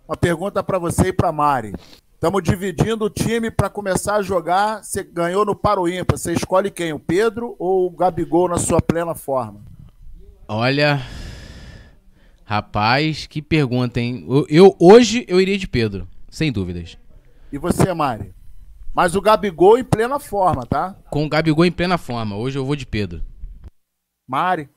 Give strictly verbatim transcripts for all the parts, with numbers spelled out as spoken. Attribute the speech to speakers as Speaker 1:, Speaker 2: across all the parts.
Speaker 1: Uma pergunta para você e para Mari. Estamos dividindo o time para começar a jogar. Você ganhou no Paro Ímpar. Você escolhe quem? O Pedro ou o Gabigol na sua plena forma?
Speaker 2: Olha, rapaz, que pergunta, hein? Eu, eu- hoje eu iria de Pedro, sem dúvidas.
Speaker 1: E você, Mari? Mas o Gabigol em plena forma, tá?
Speaker 2: Com o Gabigol em plena forma, hoje eu vou de Pedro.
Speaker 1: Mari?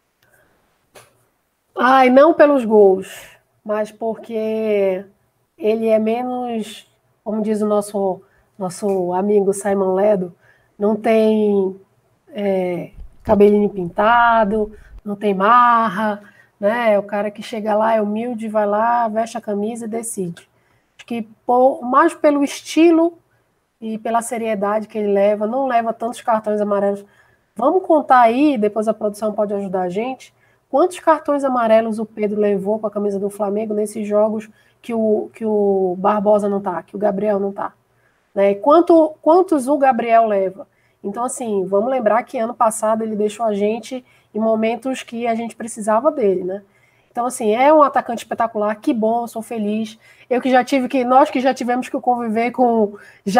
Speaker 3: Ai, não pelos gols, mas porque ele é menos, como diz o nosso, nosso amigo Simon Ledo, não tem é, cabelinho pintado, não tem marra, né? É o cara que chega lá, é humilde, vai lá, veste a camisa e decide. Acho que por, mais pelo estilo e pela seriedade que ele leva, não leva tantos cartões amarelos. Vamos contar aí, depois a produção pode ajudar a gente, quantos cartões amarelos o Pedro levou com a camisa do Flamengo nesses jogos que o, que o Barbosa não tá, que o Gabriel não tá. Né? E quanto, quantos o Gabriel leva? Então, assim, vamos lembrar que ano passado ele deixou a gente em momentos que a gente precisava dele, né? Então, assim, é um atacante espetacular, que bom, sou feliz. Eu que já tive que, nós que já tivemos que conviver com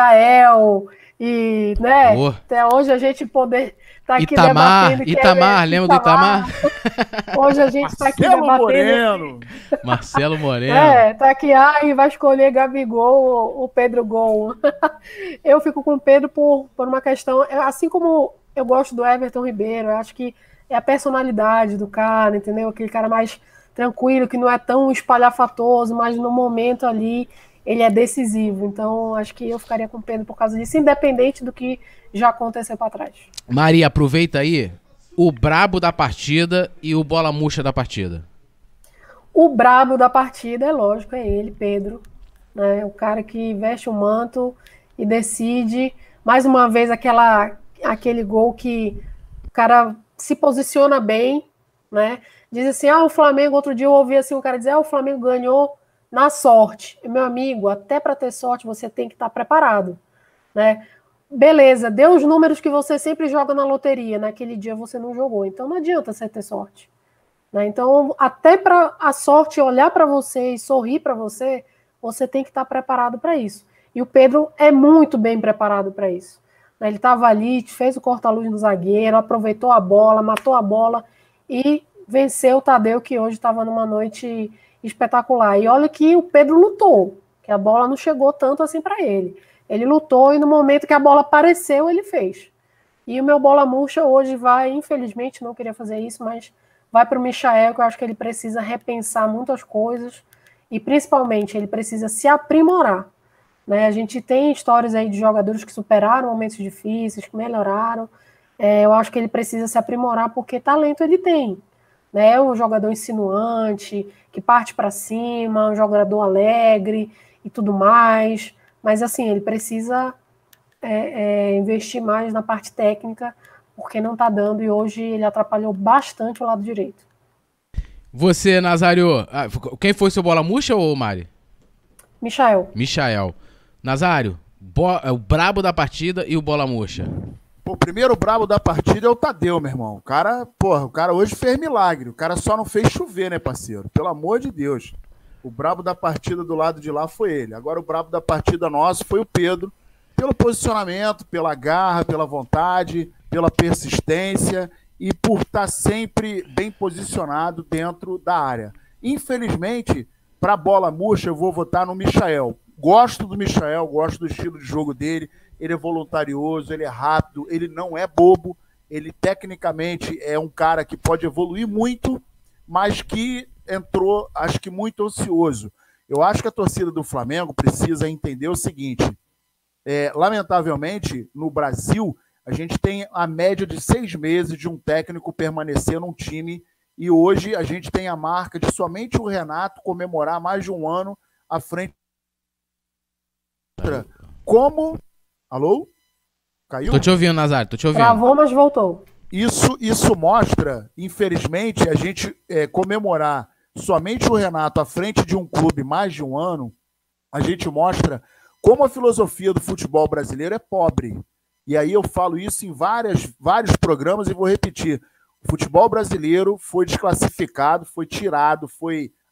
Speaker 3: Jael e, né,
Speaker 2: Ô,
Speaker 3: até hoje a gente poder estar aqui
Speaker 2: Itamar,
Speaker 3: debatendo. que
Speaker 2: Itamar,
Speaker 3: é,
Speaker 2: lembra do Itamar?
Speaker 3: Hoje a gente está aqui
Speaker 1: Marcelo
Speaker 3: debatendo.
Speaker 1: Moreno.
Speaker 2: Marcelo Moreno.
Speaker 3: É, tá aqui, ai, vai escolher Gabigol ou o Pedro Gol. Eu fico com o Pedro por, por uma questão, é, assim como eu gosto do Everton Ribeiro, eu acho que é a personalidade do cara, entendeu? Aquele cara mais tranquilo, que não é tão espalhafatoso, mas no momento ali ele é decisivo. Então, acho que eu ficaria com o Pedro por causa disso, independente do que já aconteceu para trás.
Speaker 2: Maria, aproveita aí o brabo da partida e o bola murcha da partida.
Speaker 3: O brabo da partida, é lógico, é ele, Pedro, né? O cara que veste o manto e decide, mais uma vez, aquela, aquele gol que o cara se posiciona bem, né? Diz assim, ah, o Flamengo, outro dia eu ouvi assim, o cara dizer, ah, o Flamengo ganhou na sorte. E, meu amigo, até para ter sorte você tem que estar preparado, né? Beleza, deu os números que você sempre joga na loteria, naquele dia você não jogou, então não adianta você ter sorte. Né? Então, até para a sorte olhar para você e sorrir para você, você tem que estar preparado para isso. E o Pedro é muito bem preparado para isso. Né? Ele estava ali, fez o corta-luz no zagueiro, aproveitou a bola, matou a bola e venceu o Tadeu, que hoje estava numa noite espetacular. E olha que o Pedro lutou, que a bola não chegou tanto assim para ele. Ele lutou e no momento que a bola apareceu, ele fez. E o meu bola murcha hoje vai, infelizmente, não queria fazer isso, mas vai para o Michael, que eu acho que ele precisa repensar muitas coisas e, principalmente, ele precisa se aprimorar. Né? A gente tem histórias aí de jogadores que superaram momentos difíceis, que melhoraram. É, eu acho que ele precisa se aprimorar porque talento ele tem. Né? É um jogador insinuante, que parte para cima, um jogador alegre e tudo mais. Mas, assim, ele precisa é, é, investir mais na parte técnica, porque não está dando, e hoje ele atrapalhou bastante o lado direito.
Speaker 2: Você, Nazário, ah, quem foi seu bola murcha ou Mari?
Speaker 3: Michael.
Speaker 2: Michael. Nazário, bo- é o brabo da partida e o bola murcha.
Speaker 1: Pô, o primeiro brabo da partida é o Tadeu, meu irmão. O cara, porra, o cara hoje fez milagre. O cara só não fez chover, né, parceiro? Pelo amor de Deus. O brabo da partida do lado de lá foi ele. Agora o brabo da partida nosso foi o Pedro. Pelo posicionamento, pela garra, pela vontade, pela persistência e por estar sempre bem posicionado dentro da área. Infelizmente, para a bola murcha, eu vou votar no Michael. Gosto do Michael, gosto do estilo de jogo dele. Ele é voluntarioso, ele é rápido, ele não é bobo. Ele, tecnicamente, é um cara que pode evoluir muito, mas que entrou, acho que, muito ansioso. Eu acho que a torcida do Flamengo precisa entender o seguinte. É, lamentavelmente, no Brasil, a gente tem a média de seis meses de um técnico permanecer num time e hoje a gente tem a marca de somente o Renato comemorar mais de um ano à frente. Como... Alô? Caiu?
Speaker 2: Tô te ouvindo, Nazário, tô te ouvindo.
Speaker 3: Travou, mas voltou.
Speaker 1: Isso, isso mostra, infelizmente, a gente é, comemorar somente o Renato à frente de um clube mais de um ano, a gente mostra como a filosofia do futebol brasileiro é pobre. E aí eu falo isso em várias, vários programas e vou repetir. O futebol brasileiro foi desclassificado, foi tirado, foi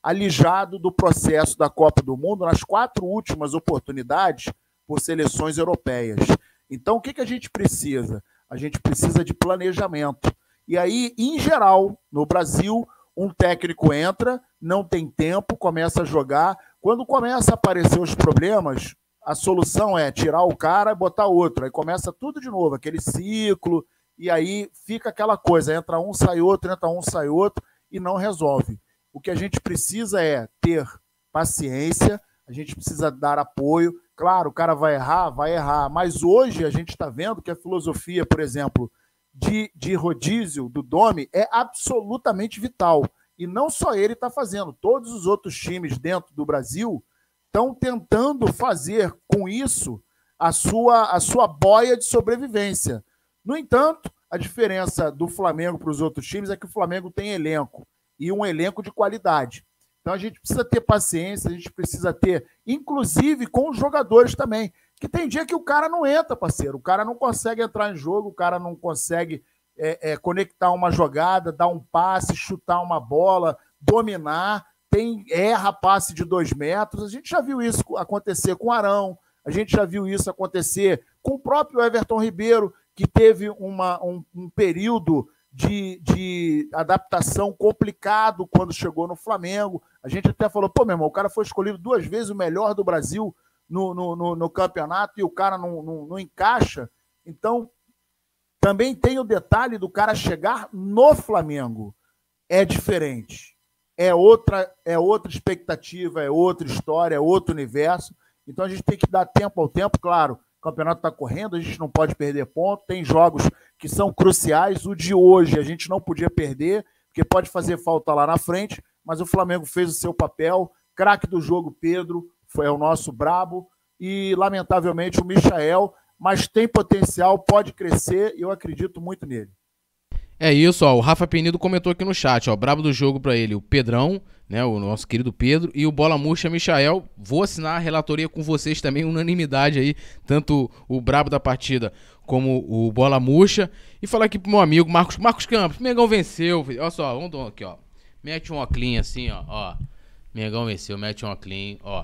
Speaker 1: alijado do processo da Copa do Mundo nas quatro últimas oportunidades por seleções europeias. Então, o que, que a gente precisa? A gente precisa de planejamento. E aí, em geral, no Brasil, um técnico entra, não tem tempo, começa a jogar. Quando começa a aparecer os problemas, a solução é tirar o cara e botar outro. Aí começa tudo de novo, aquele ciclo, e aí fica aquela coisa, entra um, sai outro, entra um, sai outro, e não resolve. O que a gente precisa é ter paciência, a gente precisa dar apoio. Claro, o cara vai errar, vai errar, mas hoje a gente está vendo que a filosofia, por exemplo, de, de rodízio do Domi é absolutamente vital. E não só ele está fazendo, todos os outros times dentro do Brasil estão tentando fazer com isso a sua, a sua boia de sobrevivência. No entanto, a diferença do Flamengo para os outros times é que o Flamengo tem elenco, e um elenco de qualidade. Então a gente precisa ter paciência, a gente precisa ter, inclusive com os jogadores também, que tem dia que o cara não entra, parceiro, o cara não consegue entrar em jogo, o cara não consegue é, é, conectar uma jogada, dar um passe, chutar uma bola, dominar, tem, erra passe de dois metros. A gente já viu isso acontecer com o Arão, a gente já viu isso acontecer com o próprio Everton Ribeiro, que teve uma, um, um período de, de adaptação complicado quando chegou no Flamengo. A gente até falou, pô, meu irmão, o cara foi escolhido duas vezes o melhor do Brasil no, no, no, no campeonato e o cara não, não, não encaixa. Então, também tem o detalhe do cara chegar no Flamengo. É diferente. É outra, é outra expectativa, é outra história, é outro universo. Então a gente tem que dar tempo ao tempo, claro. O campeonato está correndo, a gente não pode perder ponto. Tem jogos que são cruciais. O de hoje a gente não podia perder, porque pode fazer falta lá na frente, mas o Flamengo fez o seu papel. Craque do jogo, Pedro, foi o nosso brabo. E, lamentavelmente, o Michael, mas tem potencial, pode crescer e eu acredito muito nele.
Speaker 2: É isso, ó, o Rafa Penido comentou aqui no chat, ó, brabo do jogo pra ele, o Pedrão, né, o nosso querido Pedro, e o Bola Murcha Michael. Vou assinar a relatoria com vocês também, unanimidade aí, tanto o brabo da partida como o Bola Murcha. E falar aqui pro meu amigo Marcos, Marcos Campos, Mengão venceu, olha só, vamos dar aqui, ó, mete um óculinho assim, ó, ó, Mengão venceu, mete um óculinho, ó,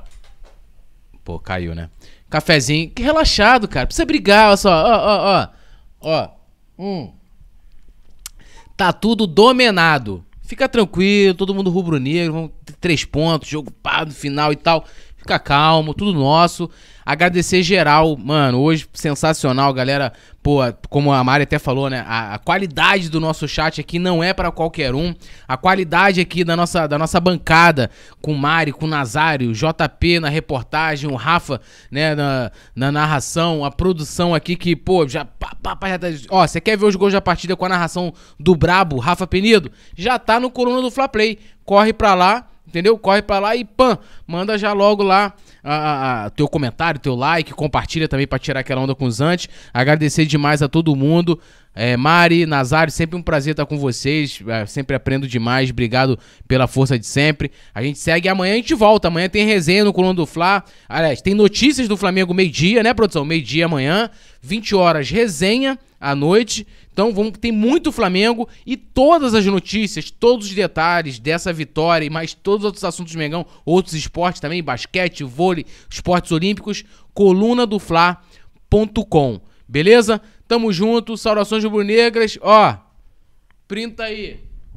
Speaker 2: pô, caiu, né, cafezinho, que relaxado, cara, precisa brigar, olha só, ó, ó, ó, ó, hum. Tá tudo dominado. Fica tranquilo, todo mundo rubro-negro, vamos ter três pontos, jogo pá no final e tal. Fica calmo, tudo nosso. Agradecer geral, mano, hoje sensacional, galera. Pô, como a Mari até falou, né, a, a qualidade do nosso chat aqui não é pra qualquer um. A qualidade aqui da nossa, da nossa bancada, com o Mari, com o Nazário, J P na reportagem, o Rafa, né, na, na narração, a produção aqui que, pô, já... Pá, pá, pá, já tá, ó, você quer ver os gols da partida com a narração do brabo, Rafa Penido? Já tá no Coluna do Fla Play. Corre pra lá. Entendeu? Corre pra lá e pã, manda já logo lá a, a, a, teu comentário, teu like, compartilha também pra tirar aquela onda com os antes. Agradecer demais a todo mundo. É, Mari, Nazário, sempre um prazer estar com vocês. É, sempre aprendo demais. Obrigado pela força de sempre. A gente segue amanhã, a gente volta. Amanhã tem resenha no Coluna do Fla. Aliás, tem notícias do Flamengo meio-dia, né, produção? Meio-dia amanhã, vinte horas, resenha à noite. Então vamos, tem muito Flamengo e todas as notícias, todos os detalhes dessa vitória e mais todos os outros assuntos do Mengão, outros esportes também, basquete, vôlei, esportes olímpicos, coluna do fla ponto com. Beleza? Tamo junto, saudações rubro-negras. Ó, printa aí.